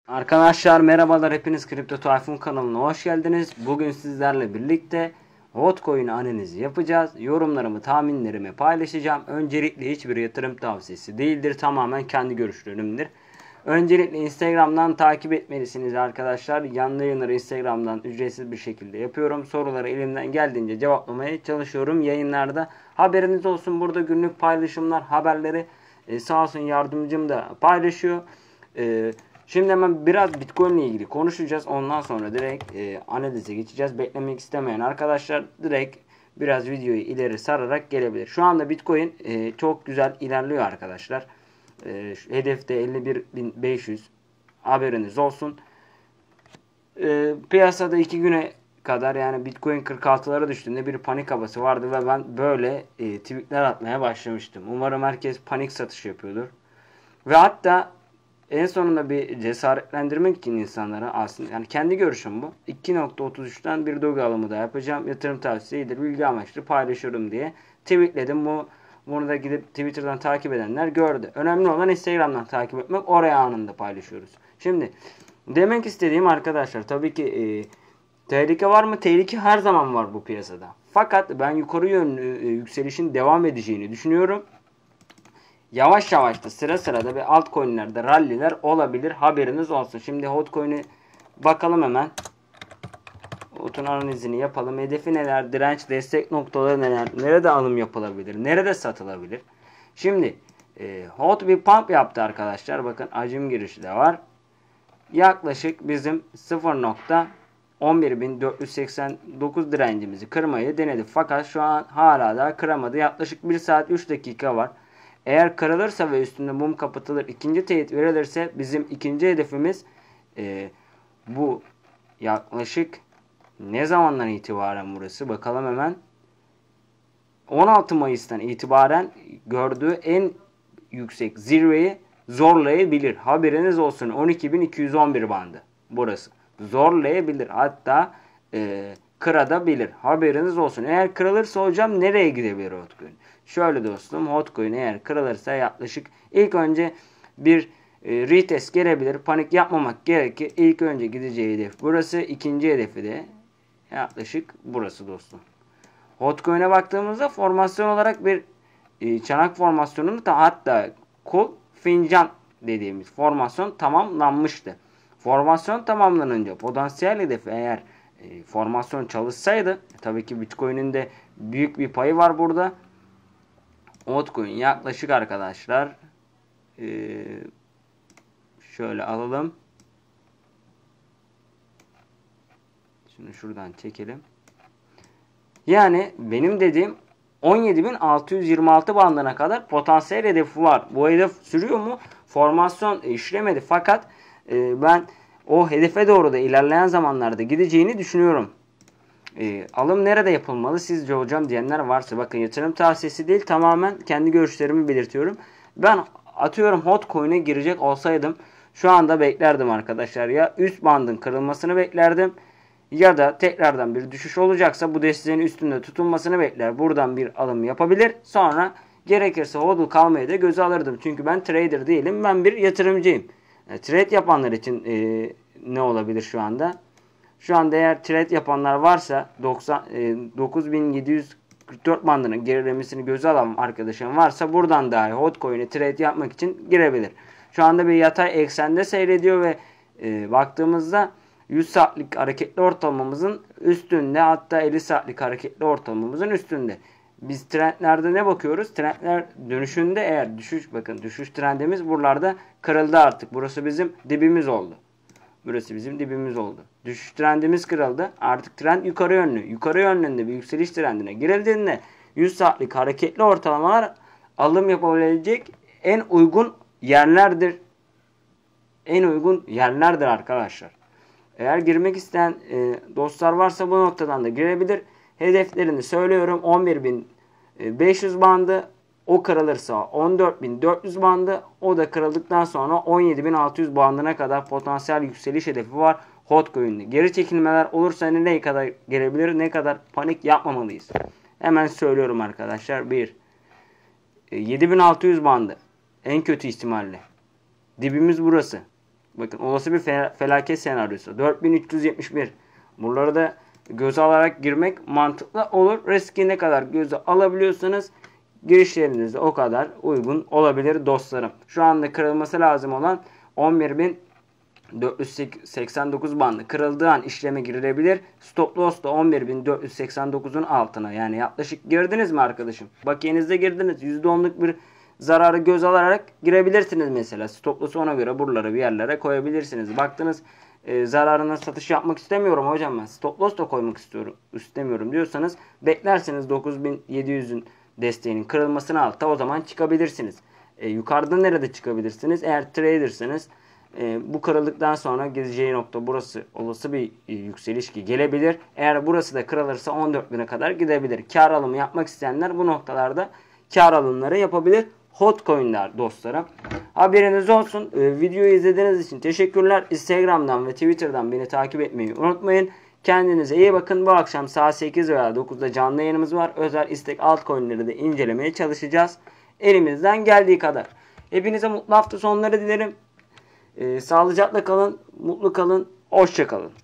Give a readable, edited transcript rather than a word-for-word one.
Arkadaşlar merhabalar, hepiniz Kripto Tayfun kanalına hoş geldiniz. Bugün sizlerle birlikte Hotcoin analizi yapacağız. Yorumlarımı, tahminlerimi paylaşacağım. Öncelikle hiçbir yatırım tavsiyesi değildir. Tamamen kendi görüşlerimdir. Öncelikle Instagram'dan takip etmelisiniz arkadaşlar. Canlı yayınları Instagram'dan ücretsiz bir şekilde yapıyorum. Soruları elimden geldiğince cevaplamaya çalışıyorum yayınlarda. Haberiniz olsun, burada günlük paylaşımlar, haberleri sağ olsun yardımcım da paylaşıyor. Şimdi hemen biraz Bitcoin ile ilgili konuşacağız. Ondan sonra direkt analize geçeceğiz. Beklemek istemeyen arkadaşlar direkt biraz videoyu ileri sararak gelebilir. Şu anda Bitcoin çok güzel ilerliyor arkadaşlar. Hedefte 51.500, haberiniz olsun. Piyasada 2 güne kadar, yani Bitcoin 46'lara düştüğünde bir panik havası vardı ve ben böyle tweetler atmaya başlamıştım. Umarım herkes panik satış yapıyordur. Ve hatta en sonunda bir cesaretlendirmek için insanlara, aslında yani kendi görüşüm bu, 2.33'ten bir Doge alımı da yapacağım. Yatırım tavsiyesidir, bilgi amaçlı paylaşıyorum diye tweetledim. Bunu da gidip Twitter'dan takip edenler gördü. Önemli olan Instagram'dan takip etmek. Oraya anında paylaşıyoruz. Şimdi demek istediğim arkadaşlar, tabii ki tehlike var mı? Tehlike her zaman var bu piyasada. Fakat ben yukarı yönlü yükselişin devam edeceğini düşünüyorum. Yavaş yavaş da sıra sırada ve altcoin'lerde ralliler olabilir. Haberiniz olsun. Şimdi Hotcoin'e bakalım hemen. Hot'un analizini yapalım. Hedefi neler? Direnç, destek noktaları neler? Nerede alım yapılabilir? Nerede satılabilir? Şimdi Hot bir pump yaptı arkadaşlar. Bakın hacim girişi de var. Yaklaşık bizim 0.11489 direncimizi kırmayı denedi. Fakat şu an hala da kıramadı. Yaklaşık 1 saat 3 dakika var. Eğer kırılırsa ve üstünde mum kapatılır, ikinci teyit verilirse bizim ikinci hedefimiz bu yaklaşık ne zamandan itibaren burası? Bakalım hemen. 16 Mayıs'tan itibaren gördüğü en yüksek zirveyi zorlayabilir. Haberiniz olsun, 12.211 bandı burası. Zorlayabilir. Hatta kırabilir. Haberiniz olsun. Eğer kırılırsa hocam nereye gidebilir Hotcoin? Şöyle dostum, Hotcoin eğer kırılırsa yaklaşık ilk önce bir retest gelebilir. Panik yapmamak gerekir. İlk önce gideceği hedef burası. İkinci hedefi de yaklaşık burası dostum. Hotcoin'e baktığımızda formasyon olarak bir çanak formasyonunu da, hatta kol fincan dediğimiz formasyon tamamlanmıştı. Formasyon tamamlanınca potansiyel hedefi, eğer formasyon çalışsaydı, tabii ki Bitcoin'in de büyük bir payı var burada. Hotcoin yaklaşık arkadaşlar şöyle alalım. Şunu şuradan çekelim. Yani benim dediğim 17.626 bandına kadar potansiyel hedefi var. Bu hedef sürüyor mu? Formasyon işlemedi. Fakat ben o hedefe doğru da ilerleyen zamanlarda gideceğini düşünüyorum. Alım nerede yapılmalı sizce hocam diyenler varsa, bakın yatırım tavsiyesi değil, tamamen kendi görüşlerimi belirtiyorum. Ben atıyorum Hotcoin'e girecek olsaydım şu anda beklerdim arkadaşlar. Ya üst bandın kırılmasını beklerdim, ya da tekrardan bir düşüş olacaksa bu desteğin üstünde tutunmasını bekler. Buradan bir alım yapabilir. Sonra gerekirse hodl kalmayı da göze alırdım. Çünkü ben trader değilim. Ben bir yatırımcıyım. Trade yapanlar için ne olabilir şu anda? Şu anda eğer trade yapanlar varsa 9744 bandının gerilemesini göze alan arkadaşım varsa buradan dahi Hotcoin'e trade yapmak için girebilir. Şu anda bir yatay eksende seyrediyor ve baktığımızda 100 saatlik hareketli ortalamamızın üstünde, hatta 50 saatlik hareketli ortalamamızın üstünde. Biz trendlerde ne bakıyoruz? Trendler dönüşünde eğer düşüş trendimiz buralarda kırıldı artık. Burası bizim dibimiz oldu. Burası bizim dibimiz oldu. Düşüş trendimiz kırıldı. Artık trend yukarı yönlü. Yukarı yönlünde bir yükseliş trendine girildiğinde 100 saatlik hareketli ortalamalar alım yapabilecek en uygun yerlerdir. En uygun yerlerdir arkadaşlar. Eğer girmek isteyen dostlar varsa bu noktadan da girebilir. Hedeflerini söylüyorum. 11.500 bandı. O kırılırsa 14.400 bandı. O da kırıldıktan sonra 17.600 bandına kadar potansiyel yükseliş hedefi var Hotcoin'de. Geri çekilmeler olursa nereye kadar gelebilir? Ne kadar panik yapmamalıyız? Hemen söylüyorum arkadaşlar. 7.600 bandı. En kötü ihtimalle. Dibimiz burası. Bakın olası bir felaket senaryosu. 4371. Buraları da göze alarak girmek mantıklı olur. Riski ne kadar göze alabiliyorsanız girişlerinizde o kadar uygun olabilir dostlarım. Şu anda kırılması lazım olan 11.489 bandı kırıldığı an işleme girilebilir. Stop loss da 11.489'un altına. Yani yaklaşık girdiniz mi arkadaşım? Bakiyenizde girdiniz. %10'luk bir zararı göz alarak girebilirsiniz mesela. Stop loss'u ona göre buralara bir yerlere koyabilirsiniz. Baktınız zararına satış yapmak istemiyorum hocam ben. Stop loss da koymak istemiyorum diyorsanız beklerseniz 9.700'ün desteğinin kırılmasını altta o zaman çıkabilirsiniz. Yukarıda nerede çıkabilirsiniz? Eğer trader'sınız bu kırıldıktan sonra gideceği nokta burası, olası bir yükseliş ki gelebilir. Eğer burası da kırılırsa 14.000'e kadar gidebilir. Kar alımı yapmak isteyenler bu noktalarda kar alımları yapabilir. Hot coin'ler dostlarım. Haberiniz olsun. Videoyu izlediğiniz için teşekkürler. Instagram'dan ve Twitter'dan beni takip etmeyi unutmayın. Kendinize iyi bakın. Bu akşam saat 8 veya 9'da canlı yayınımız var. Özel istek altcoin'leri de incelemeye çalışacağız. Elimizden geldiği kadar. Hepinize mutlu hafta sonları dilerim. Sağlıcakla kalın, mutlu kalın, hoşça kalın.